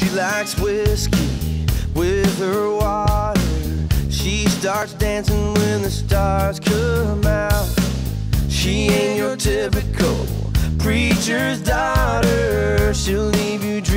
She likes whiskey with her water. She starts dancing when the stars come out. She ain't your typical preacher's daughter. She'll leave you